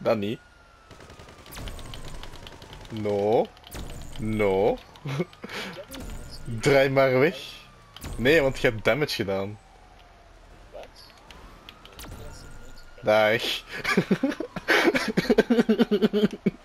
Dat niet. No. No. Draai maar weg. Nee, want je hebt damage gedaan. Wat? Dag.